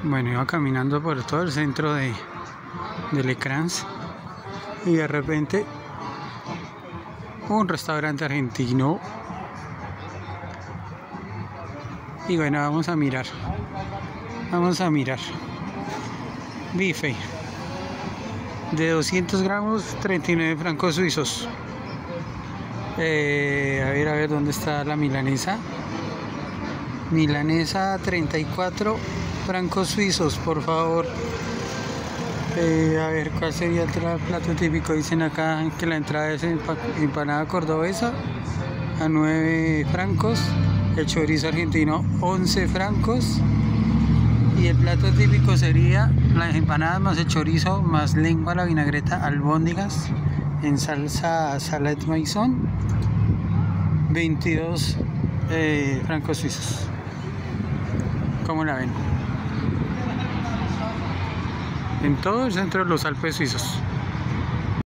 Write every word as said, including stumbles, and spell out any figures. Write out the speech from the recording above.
Bueno, iba caminando por todo el centro de, de Le Crans y de repente un restaurante argentino. Y bueno, vamos a mirar. Vamos a mirar. Bife de doscientos gramos, treinta y nueve francos suizos. Eh, a ver, a ver, ¿dónde está la milanesa? Milanesa, treinta y cuatro francos suizos, por favor. Eh, a ver, ¿cuál sería el plato típico? Dicen acá que la entrada es empanada cordobesa a nueve francos. El chorizo argentino, once francos. Y el plato típico sería las empanadas más el chorizo, más lengua a la vinagreta, albóndigas en salsa salad maison, veintidós eh, francos suizos. ¿Cómo la ven? En todo el centro de los Alpes suizos.